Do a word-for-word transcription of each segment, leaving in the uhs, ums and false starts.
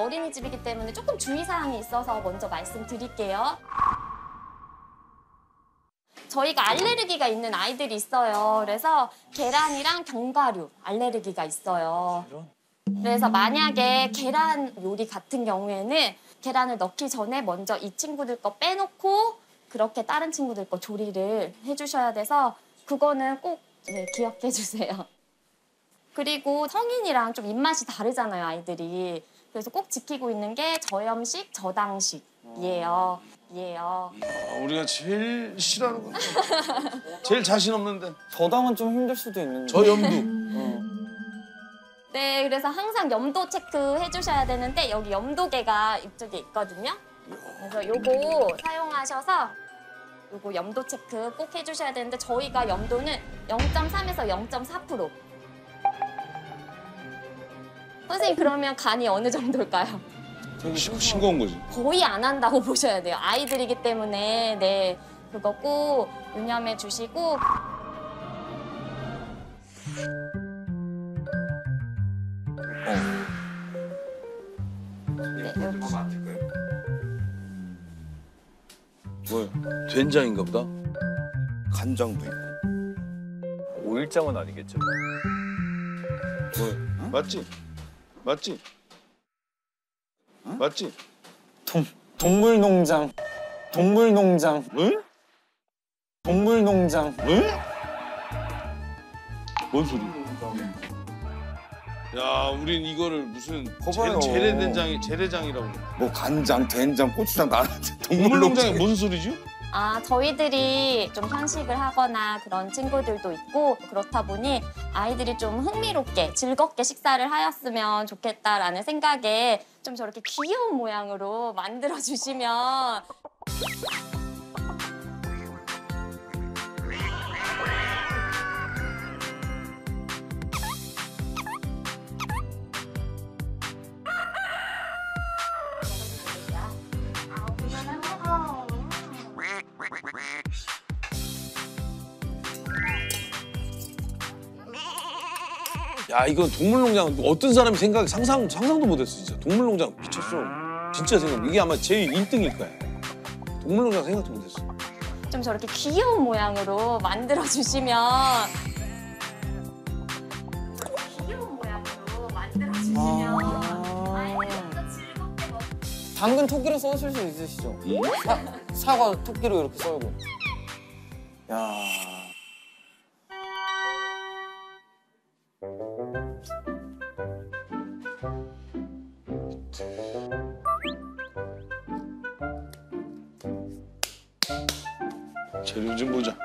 어린이집이기 때문에 조금 주의사항이 있어서 먼저 말씀드릴게요. 저희가 알레르기가 있는 아이들이 있어요. 그래서 계란이랑 견과류 알레르기가 있어요. 그래서 만약에 계란 요리 같은 경우에는 계란을 넣기 전에 먼저 이 친구들 거 빼놓고 그렇게 다른 친구들 거 조리를 해주셔야 돼서 그거는 꼭 네, 기억해 주세요. 그리고 성인이랑 좀 입맛이 다르잖아요, 아이들이. 그래서 꼭 지키고 있는 게 저염식, 저당식이에요. 이에요. 아, 우리가 제일 싫어하는 건 제일 자신 없는데. 저당은 좀 힘들 수도 있는데. 저염도. 어. 네, 그래서 항상 염도 체크 해주셔야 되는데 여기 염도계가 이쪽에 있거든요. 그래서 요거 사용하셔서 요거 염도 체크 꼭 해주셔야 되는데 저희가 염도는 영 점 삼에서 영 점 사 퍼센트. 선생님 그러면 간이 어느 정도일까요? 되게 싱거운 거지. 거의 안 한다고 보셔야 돼요. 아이들이기 때문에 네 그거 꼭 유념해 주시고. 네, 여기. 뭐야? 된장인가 보다. 간장도 있고. 오일장은 아니겠죠? 뭐야? 응? 맞지? 맞지? 응? 맞지? 동, 동물농장. 동물농장. 응? 동물농장. 응? 뭔 소리? 야, 우린 이거를 무슨 거봐요. 재, 재래된장이 재래장이라고. 뭐 간장, 된장, 고추장 나는데 동물농장이 뭔 소리지? 아, 저희들이 좀 편식을 하거나 그런 친구들도 있고 그렇다 보니 아이들이 좀 흥미롭게 즐겁게 식사를 하였으면 좋겠다라는 생각에 좀 저렇게 귀여운 모양으로 만들어 주시면 야, 이건 동물농장 어떤 사람이 생각 상상 상상도 못했어 진짜. 동물농장 미쳤어. 진짜 생각. 이게 아마 제일 일 등일 거야. 동물농장 생각도 못했어. 좀 저렇게 귀여운 모양으로 만들어 주시면 귀여운 모양으로 만들어 주시면 아이들이 좀 더 즐겁게 먹. 당근 토끼로 써실 수 있으시죠? 사, 사과 토끼로 이렇게 썰고. 야. 재료 좀 보자.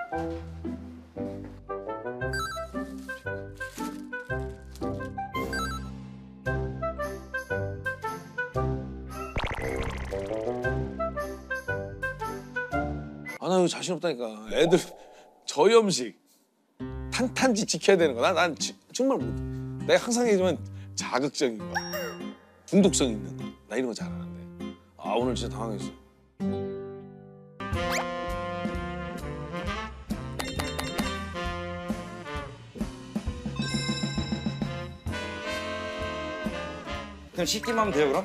아, 나 이거 자신 없다니까. 애들 저염식, 탄탄지 지켜야 되는 거야. 난, 난 지, 정말 못. 내가 항상 얘기지만 자극적인 거, 중독성 있는 거. 나 이런 거 잘하는데. 아, 오늘 진짜 당황했어. 그냥 씻기만 하면 돼요, 그럼?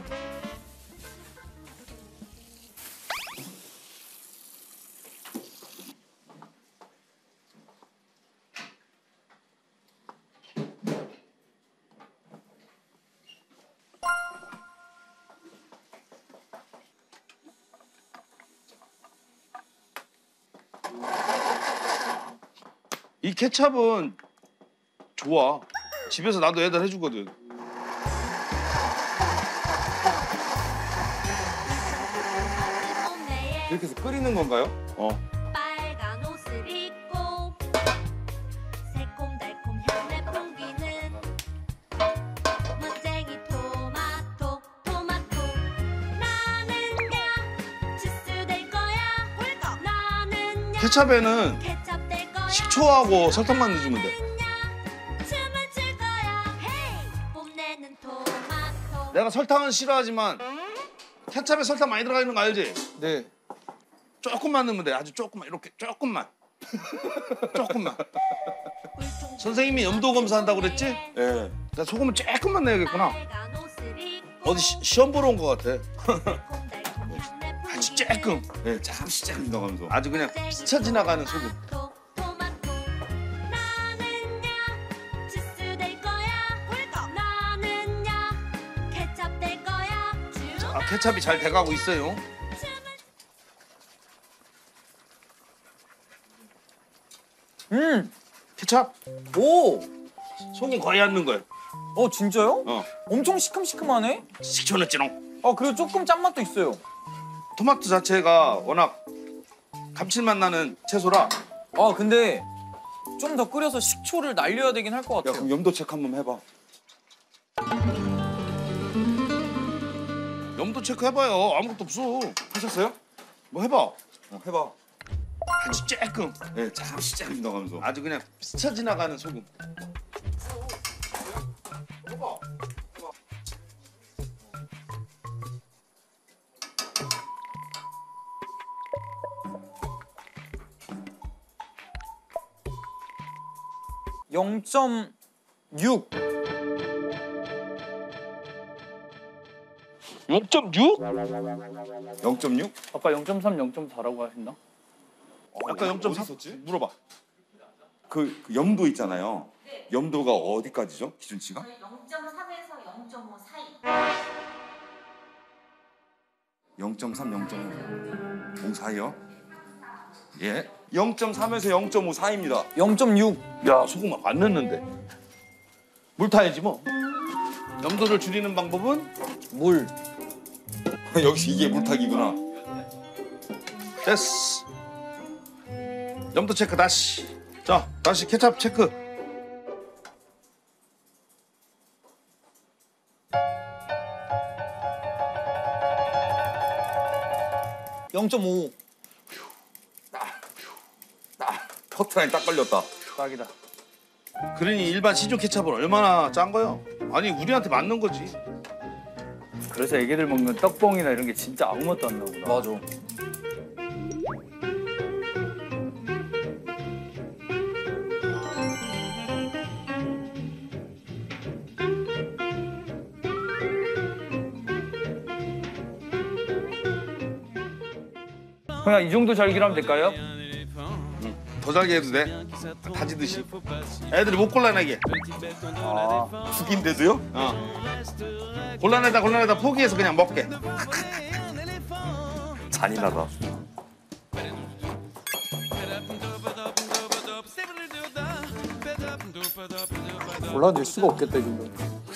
이 케찹은 좋아. 집에서 나도 애들 해주거든. 이렇게 해서 끓이는 건가요? 어. 빨간 옷을 입고 새콤달콤 향내 풍기는 멋쟁이 토마토 토마토 나는야 주스 될 거야 홀꺽 나는야 케찹에는 케첩 될 거야 식초하고 설탕만 넣어주면 돼. 춤을 출 거야 헤이 뽐내는 토마토 내가 설탕은 싫어하지만 케찹에 설탕 많이 들어가 있는 거 알지? 네. 조금만 넣으면 돼. 아주 조금만. 이렇게 조금만. 조금만. 선생님이 염도 검사한다고 그랬지? 예. 나 소금을 조금만 넣어야겠구나. 빨간 옷을 입고 어디 시, 시험 보러 온 것 같아. 아주 쬐끔. 네, 잠시 쫙 넣어가면서. 아주 그냥 스쳐 지나가는 소금. 토마토 나는야 치즈 될 거야 홀컵 나는야 케첩 될 거야 아, 케찹이 잘 돼가고 있어요. 음. 케찹 오. 속이 거의 안 넣은 거예요. 어 진짜요? 어. 엄청 시큼시큼하네. 식초는 찌롱. 어 그리고 조금 짠맛도 있어요. 토마토 자체가 워낙 감칠맛 나는 채소라. 아 근데 좀 더 끓여서 식초를 날려야 되긴 할 것 야, 같아요. 그럼 염도 체크 한번 해봐. 염도 체크 해봐요. 아무것도 없어. 하셨어요? 뭐 해봐. 어, 해봐. 아주 쬐끔. 네, 잠시 쫙 넣어가면서. 아주 그냥 스쳐 지나가는 소금. 영 점 육. 영 점 육? 영 점 육? 아까 영 점 삼, 영 점 사라고 하셨나? 아까 영 점 삼 어디 있었지? 물어봐. 그, 그 염도 있잖아요. 염도가 어디까지죠? 기준치가? 영 점 삼에서 영 점 오 사이. 영 점 삼, 영 점 오 사이요? 예. 영 점 삼에서 영 점 오 사이입니다. 영 점 육. 야, 소금 안 넣는데. 물 타야지 뭐. 염도를 줄이는 방법은 물. 역시 이게 물타기구나. 됐어. 염도 체크 다시. 자, 다시 케찹 체크. 영 점 오. 커트라인 딱 걸렸다. 딱이다. 그러니 일반 시중 케찹은 얼마나 짠 거요? 아니 우리한테 맞는 거지. 그래서 애기들 먹는 떡봉이나 이런 게 진짜 아무 맛도 안 나구나. 맞아. 그냥 이 정도 잘기하면 될까요? 더 잘게 해도 돼. 다지듯이. 애들이 못 골라내게. 아, 죽인데도요? 어. 골라내다 골라내다 포기해서 그냥 먹게. 잔인하다. 골라낼 수가 없겠다 이 정도.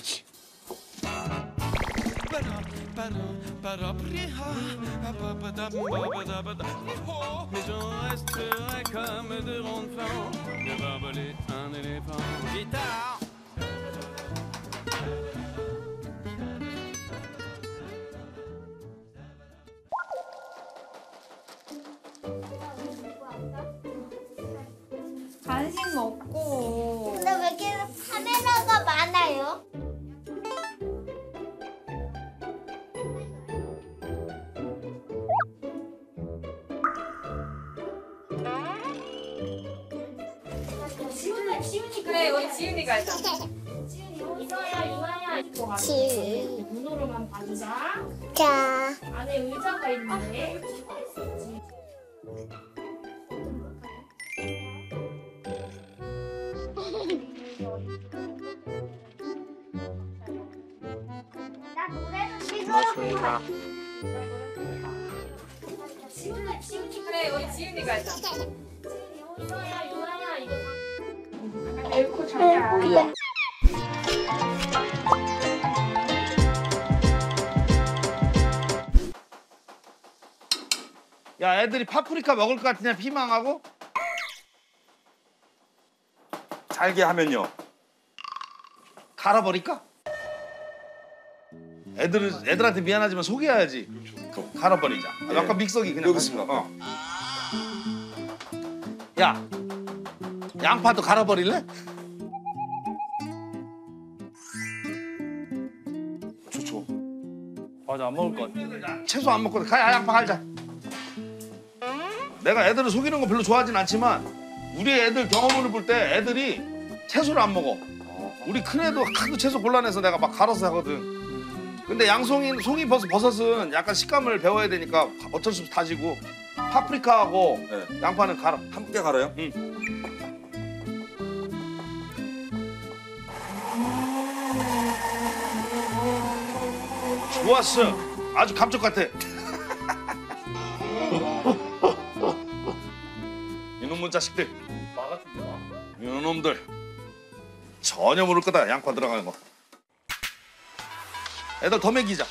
간식 먹고. 근데 왜 이렇게 카메라가 많아요? 지훈이, 지훈이 그래 우리 지훈이가 하자. 이거야 이거야 이거 지. 눈으로만 봐주자. 자. 안에 의자가 있는데. 나 노래도 찍어요. 지훈이, 지훈이 그래 우리 지훈이가 하자. 이거야 이거야 이거. 에코 자자. 야, 애들이 파프리카 먹을 것 같으냐 피망하고? 잘게 하면요. 갈아버릴까? 애들은 애들한테 미안하지만 속여야지. 그럼 갈아버리자. 아, 아까 믹서기 그냥. 여기 있습니다. 어. 야, 양파도 갈아버릴래? 좋죠. 맞아, 안 먹을 것 같아. 채소 안 먹거든. 가 양파 갈자. 내가 애들을 속이는 거 별로 좋아하진 않지만 우리 애들 경험을 볼 때 애들이 채소를 안 먹어. 우리 큰애도 하도 채소 곤란해서 내가 막 갈아서 하거든. 근데 양송이 송이 버섯 버섯은 약간 식감을 배워야 되니까 어쩔 수 없이 다지고 파프리카하고 네. 양파는 갈아. 함께 갈아요? 응. 좋았어. 아주 감쪽 같아. 이놈의 자식들. 이놈들 전혀 모를 거다. 양파 들어가는 거. 애들 더 먹이자.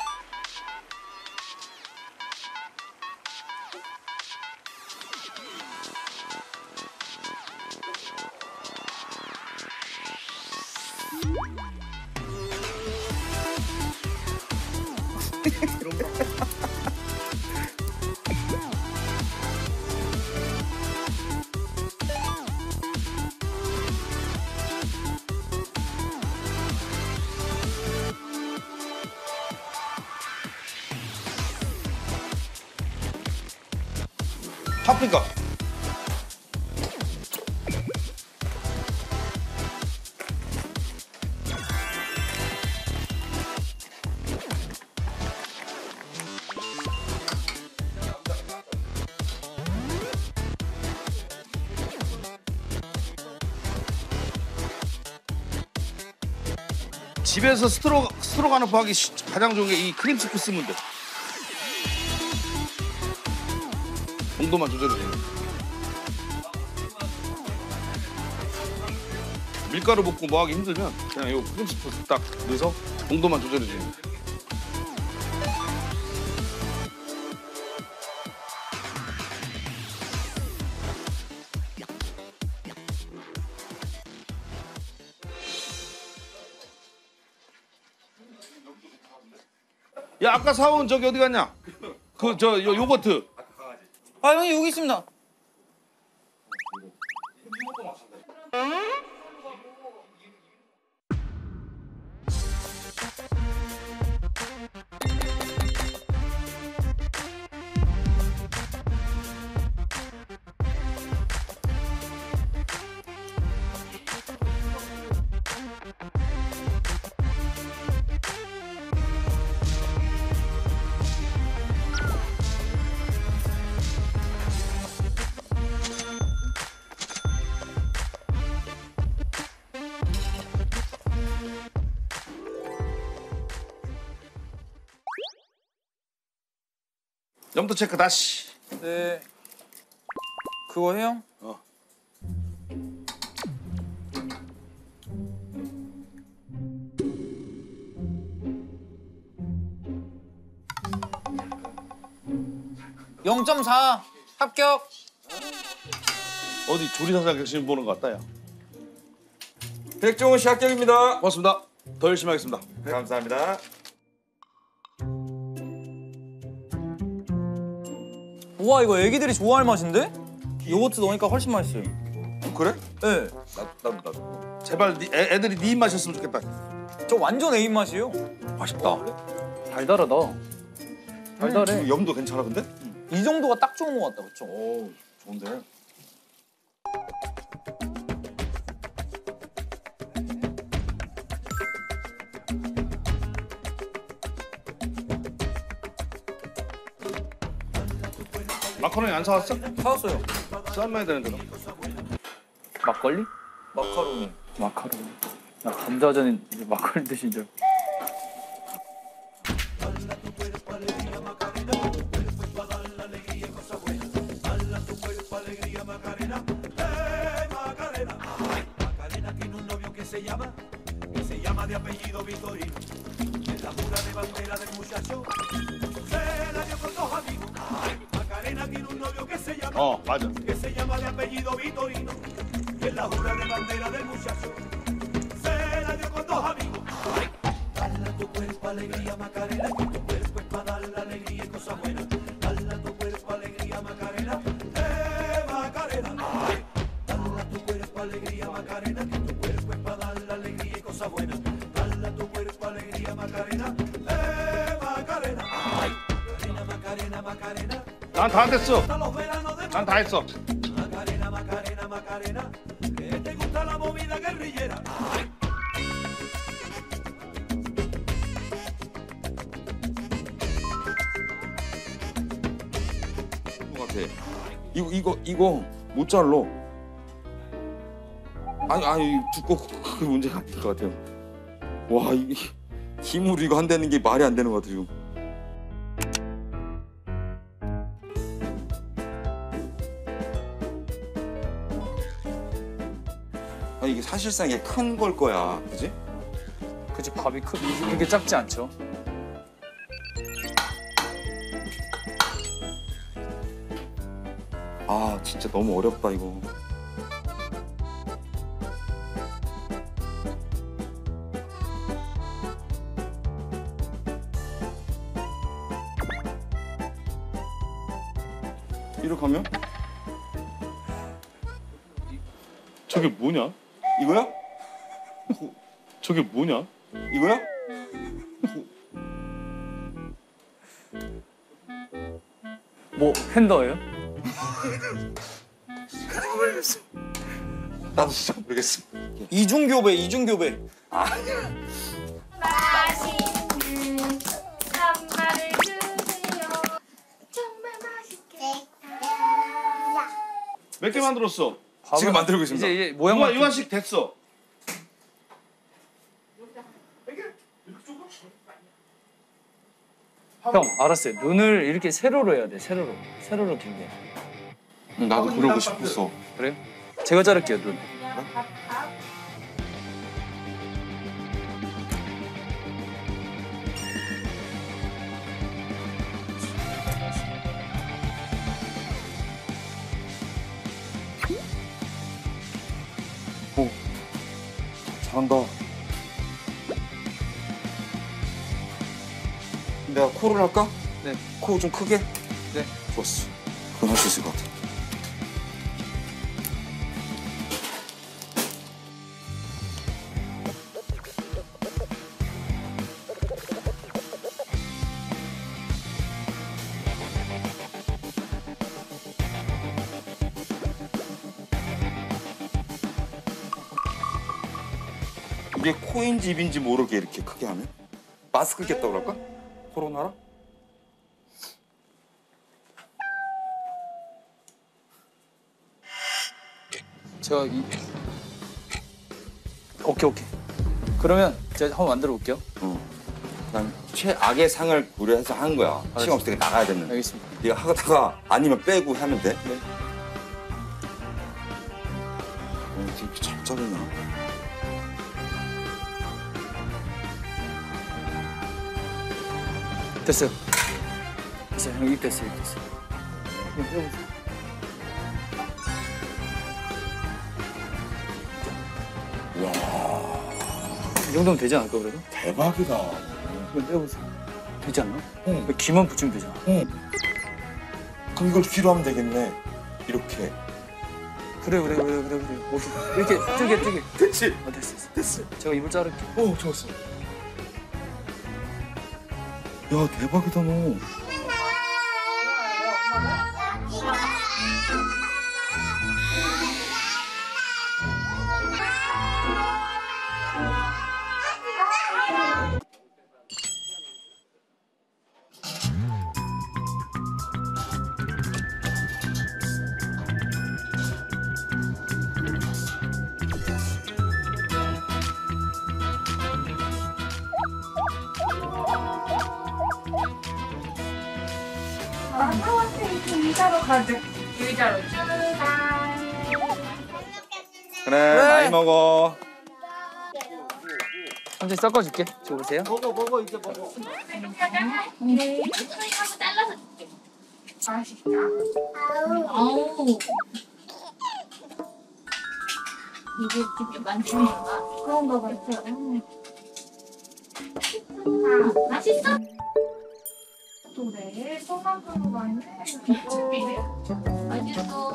파프리카. 집에서 스트로 스트로가노프 하기 시- 가장 좋은 게 이 크림 스프 쓰면 돼. 온도만 조절해. 밀가루 볶고 뭐 하기 힘들면 그냥 요 크림 스프 딱 넣어서 온도만 조절해 주는 돼. 야 아까 사온 저기 어디 갔냐? 그 저 요거트. 아 형님 여기 있습니다. 염도 체크 다시. 네. 그거 해요? 어. 영 점 사 합격. 어디 조리사 자격증 보는 것 같다 야. 백종원 씨 합격입니다. 고맙습니다. 더 열심히 하겠습니다. 네, 감사합니다. 우와 이거 애기들이 좋아할 맛인데? 요거트 넣으니까 훨씬 맛있어요. 그래? 네. 나도 나도 나도. 제발 니, 애, 애들이 네 입맛이었으면 좋겠다. 저 완전 애 입맛이에요. 맛있다. 달달하다. 달달해. 염도 괜찮아 근데? 이 정도가 딱 좋은 것 같다, 그렇죠? 오 좋은데. 마카로니 안 사왔어? 사왔어요. 삶아야 되는데. 막걸리? 마카로니. 마카로니. 나 감자전에 이제 막걸리 드신 줄. 어 맞아. que se llama de apellido Vitorino, que es la jura de bandera del muchacho. Se la dio con dos amigos. Dale a tu cuerpo alegría Macarena, que tu cuerpo es para dar la alegría y cosas buenas. Dale a tu cuerpo alegría Macarena, eh Macarena. Dale a tu cuerpo alegría Macarena, que tu cuerpo es para dar la alegría y cosas buenas. Dale a tu cuerpo alegría Macarena, eh Macarena. Macarena, Macarena, Macarena. 난 다 됐어. Hasta los veranos de 난 다 했어. Macarena, Macarena, Macarena, que te gusta la movida guerrillera. 이거 이거 이거 못 잘라. 아니 아니 두껍고 그게 문제가 아닐 것 같아요. 와, 이 힘으로 이거 한다는 게 말이 안 되는 것 같아요. 아, 이게 사실상 이게 큰 걸 거야, 그지? 그치, 밥이 크 이게 작지 않죠. 아, 진짜 너무 어렵다 이거. 이렇게 하면? 저게 뭐냐? 이거야? 저게 뭐냐? 이거야? 뭐 핸더예요? 나도 진짜 모르겠어. 이중교배, 이중교배. 맛있는 산말을 주세요. 정말 맛있겠다. 몇 개 만들었어? 지금 만들고 있습니다. 이제 이제 모양 이거 맞 이완식 됐어. 형 알았어요. 눈을 이렇게 세로로 해야 돼. 세로로. 세로로 길게. 응, 나도 그러고 싶었어. 그래요? 제가 자를게요 눈. 잘한다. 내가 코를 할까? 네. 코 좀 크게? 네. 좋았어. 그건 할 수 있을 것 같아. 이게 코인지 입인지 모르게 이렇게 크게 하면? 마스크 꼈다 그럴까? 코로나라? 제가 이 오케이 오케이. 그러면 제가 한번 만들어 볼게요. 응. 난 최악의 상을 고려해서 하는 거야. 시간 없을 때 나가야 되는. 알겠습니다. 네가 하다가 아니면 빼고 하면 돼. 네. 어, 되게 잘 자르냐. 됐어요. 됐어요. 형 입 됐어요. 입 됐어요. 형 빼보세요. 이 정도면 되지 않을까 그래도? 대박이다. 형 빼보세요. 되지 않나? 응. 귀만 붙이면 되잖아. 응. 그럼 이걸 귀로 하면 되겠네. 이렇게. 그래 그래 그래 그래 그래. 오케이. 이렇게 뜨게 뜨게. 됐지? 아 됐어 됐어. 됐어. 제가 입을 자를게. 어, 좋았어. 야, 대박이다 너. 의자로 가자. 의자로 짠. 그래, 많이 먹어. 삼촌 섞어줄게. 저 보세요. 먹어, 먹어, 이제 먹어. 네. 한번 잘라서 줄게. 맛있다. 아우. 이게 직접 만드는 건가? 그런 거 같아요. 아, 맛있어? 그래, 소감으로 많이 준비돼요. 맛있어.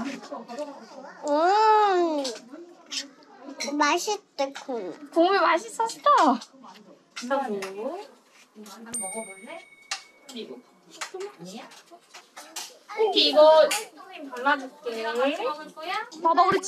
음, 맛있대, 콩. 국물 맛있었어. 이거 한번 먹어볼래? 이거 아니야? 이거 선생님 발라줄게. 먹을 거야? 봐봐 우리